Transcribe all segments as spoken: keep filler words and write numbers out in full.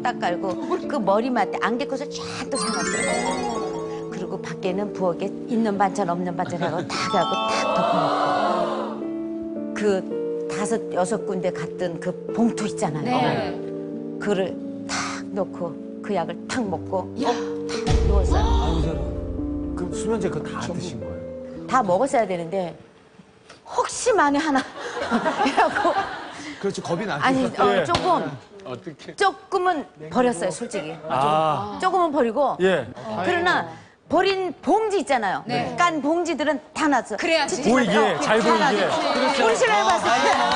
딱 깔고 그 머리맡에 안개꽃을 쫙 또 사놨어요. 그리고 밖에는 부엌에 있는 반찬 없는 반찬 하고 다 하고 딱 덮어놓고 그 다섯 여섯 군데 갔던 그 봉투 있잖아요. 네. 그를 탁 넣고 그 약을 탁 먹고 탁 누웠어요. 아이고 저런. 그럼 수면제 그거 다 드신 거예요? 다 먹었어야 되는데 혹시 만에 하나 이라고 그렇지 겁이 나죠. 아니 어, 예. 조금 어떻게? 조금은 버렸어요 솔직히. 아, 조금은 버리고 예. 그러나 버린 봉지 있잖아요. 네. 깐 봉지들은 다 놨어. 그래야지. 보이게, 잘 보이게. 우리 신랑 해봤어.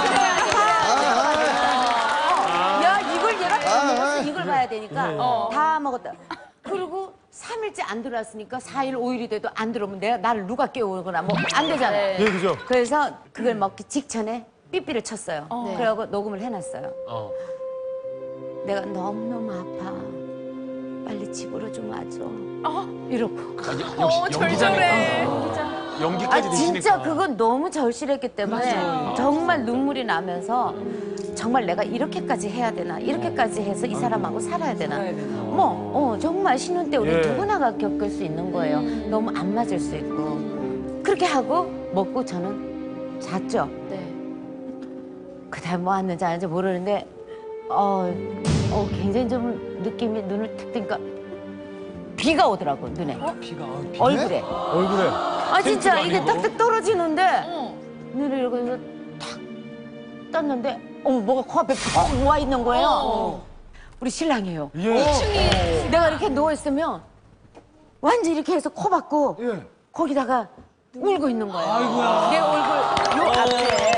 야 이걸 얘가 다 먹었어. 이걸 봐야 되니까 다 먹었다. 그리고 삼 일째 안 들어왔으니까 사 일, 오 일이 돼도 안 들어오면 내가 나를 누가 깨우거나 뭐 안 되잖아요. 예, 그죠. 그래서 그걸 먹기 직전에 삐삐를 쳤어요. 그래갖고 녹음을 해놨어요. 어. 내가 너무너무 아파. 빨리 집으로 좀 와줘. 이러고. 아, 역시 연기자네. 연기까지 아 드시니까. 진짜 그건 너무 절실했기 때문에 정말 눈물이 나면서 정말 내가 이렇게까지 해야 되나 이렇게까지 해서 이 사람하고 살아야 되나 뭐 어, 정말 신혼 때 우리 예. 누구나가 겪을 수 있는 거예요. 너무 안 맞을 수 있고 그렇게 하고 먹고 저는 잤죠. 네. 그다음 뭐 하는지 안 하는지 모르는데 어, 어 굉장히 좀 느낌이 눈을 탁 뜨니까 비가 오더라고 눈에 피가 아, 피... 얼굴에 얼굴에. 아 진짜 이게 아니고? 딱딱 떨어지는데 어. 눈을 이러고 해서 탁 떴는데 어머 뭐가 코앞에 퍽 누워 있는 거예요. 어. 우리 신랑이에요. 예. 내가 이렇게 누워 있으면 완전 이렇게 해서 코 박고 예. 거기다가 울고 있는 거예요. 아이고야. 내 얼굴 요 앞에.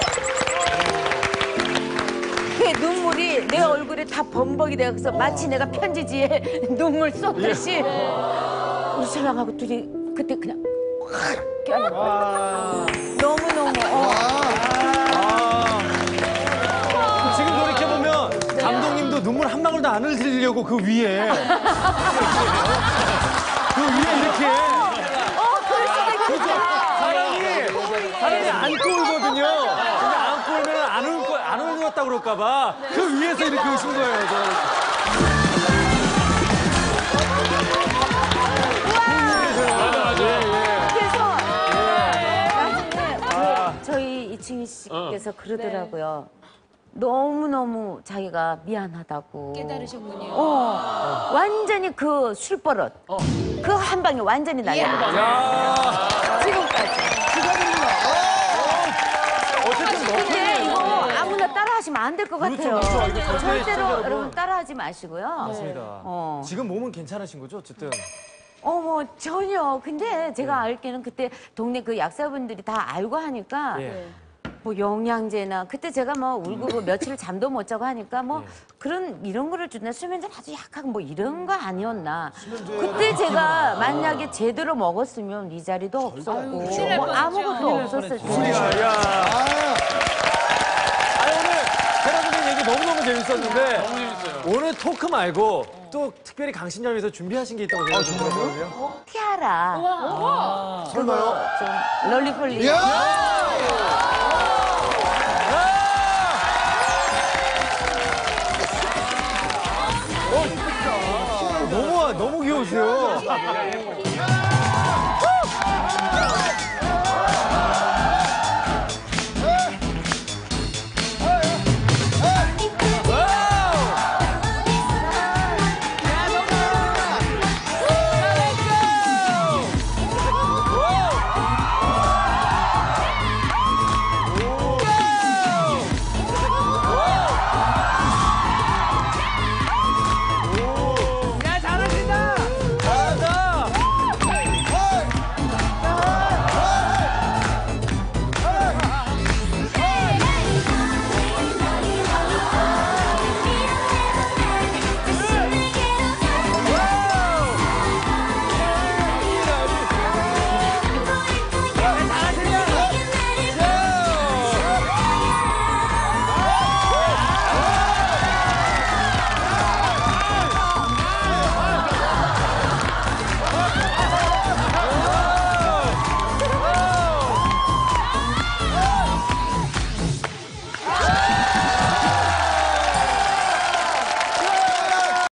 그 눈물이 내 얼굴에 다 범벅이 돼서 마치 내가 편지지에 눈물 쏟듯이 우리 신랑하고 둘이 그때 그냥 확 껴안는 거예요. 너무너무 어. 아. 지금 돌이켜보면 감독님도 눈물 한 방울도 안 흘리려고 그 위에. 그 위에 이렇게. 어, 그럴 수도 있겠다. 사람이, 사람이 안고 울거든요. 근데 안고 울면 안 울 거, 안 울었다 그럴까봐 그 위에서 이렇게 우신 거예요. 저. 그래서 나중에 저- 저희 이충희 씨께서 그러더라고요. 너무너무 자기가 미안하다고. 깨달으셨군요. 어, 완전히 그 술버릇. 그 한 방에 완전히 날려버렸어요. 야. 지금까지. 지금은요. 어쨌든 너 근데 이거 아무나 따라하시면 안 될 것 같아요. 그렇죠, 그렇죠. 이거 절대 절대로 시청자여러분. 여러분 따라하지 마시고요. 맞습니다. 어. 지금 몸은 괜찮으신 거죠, 어쨌든? 어머 전혀. 근데 제가 알기는 그때 동네 그 약사분들이 다 알고 하니까 예. 뭐 영양제나 그때 제가 뭐 울고 뭐 며칠 잠도 못 자고 하니까 뭐 그런 이런 거를 준다 수면제 아주 약하고 뭐 이런 거 아니었나. 그때 제가 만약에 제대로 먹었으면 이 자리도 없었고 큰일 날 뭐 뻔했죠. 아무것도 없었을 텐데. 야, 야. 아니, 오늘 테라스님 얘기 너무너무 재밌었는데. 너무 재밌어요. 오늘 토크 말고 또 특별히 강신장을 위해서 준비하신 게 있다고 제가 들었거든요. 티아라. 그거 좀 롤리폴리. 너무, 너무 귀여우세요.